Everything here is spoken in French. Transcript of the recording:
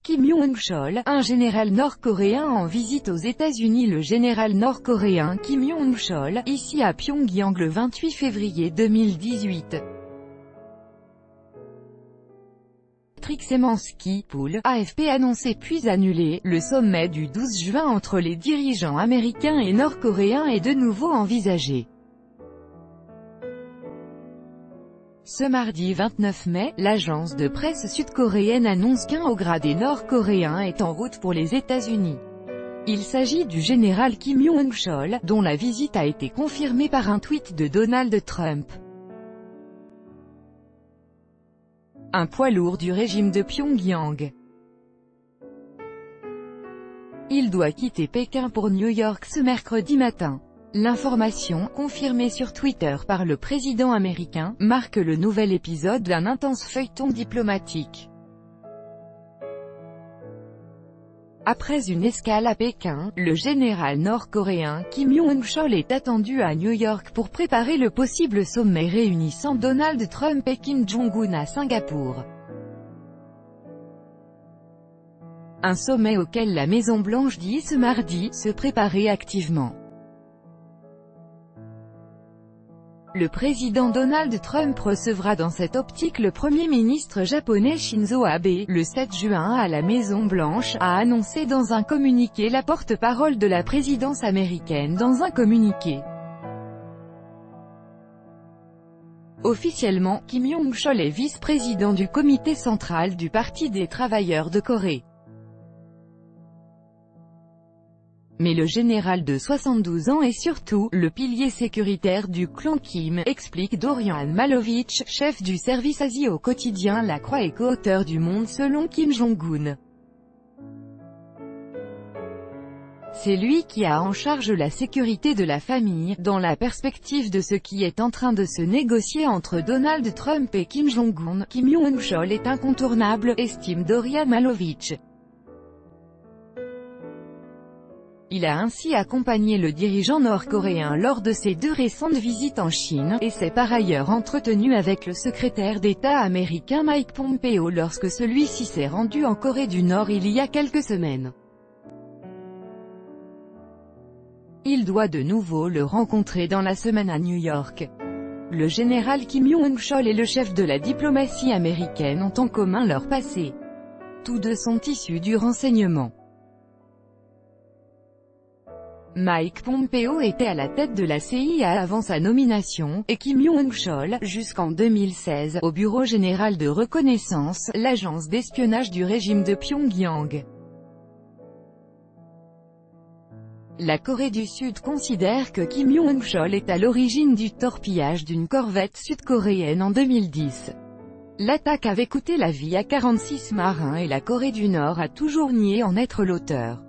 Kim Yong-chol, un général nord-coréen en visite aux États-Unis. Le général nord-coréen Kim Yong-chol, ici à Pyongyang le 28 février 2018. Patrick Szymanski, Pool, AFP annoncé puis annulé. Le sommet du 12 juin entre les dirigeants américains et nord-coréens est de nouveau envisagé. Ce mardi 29 mai, l'agence de presse sud-coréenne annonce qu'un haut gradé nord-coréen est en route pour les États-Unis. Il s'agit du général Kim Yong-chol, dont la visite a été confirmée par un tweet de Donald Trump. Un poids lourd du régime de Pyongyang. Il doit quitter Pékin pour New York ce mercredi matin. L'information, confirmée sur Twitter par le président américain, marque le nouvel épisode d'un intense feuilleton diplomatique. Après une escale à Pékin, le général nord-coréen Kim Yong-chol est attendu à New York pour préparer le possible sommet réunissant Donald Trump et Kim Jong-un à Singapour. Un sommet auquel la Maison-Blanche dit ce mardi se préparer activement. Le président Donald Trump recevra dans cette optique le Premier ministre japonais Shinzo Abe, le 7 juin à la Maison-Blanche, a annoncé dans un communiqué la porte-parole de la présidence américaine dans un communiqué. Officiellement, Kim Yong-chol est vice-président du comité central du Parti des travailleurs de Corée. Mais le général de 72 ans est surtout le pilier sécuritaire du clan Kim, explique Dorian Malovitch, chef du service Asie au quotidien La Croix et co-auteur du Monde selon Kim Jong-un. C'est lui qui a en charge la sécurité de la famille, dans la perspective de ce qui est en train de se négocier entre Donald Trump et Kim Jong-un. Kim Yong-chol est incontournable, estime Dorian Malovitch. Il a ainsi accompagné le dirigeant nord-coréen lors de ses deux récentes visites en Chine, et s'est par ailleurs entretenu avec le secrétaire d'État américain Mike Pompeo lorsque celui-ci s'est rendu en Corée du Nord il y a quelques semaines. Il doit de nouveau le rencontrer dans la semaine à New York. Le général Kim Yong-chol et le chef de la diplomatie américaine ont en commun leur passé. Tous deux sont issus du renseignement. Mike Pompeo était à la tête de la CIA avant sa nomination, et Kim Yong-chol, jusqu'en 2016, au Bureau général de reconnaissance, l'agence d'espionnage du régime de Pyongyang. La Corée du Sud considère que Kim Yong-chol est à l'origine du torpillage d'une corvette sud-coréenne en 2010. L'attaque avait coûté la vie à 46 marins et la Corée du Nord a toujours nié en être l'auteur.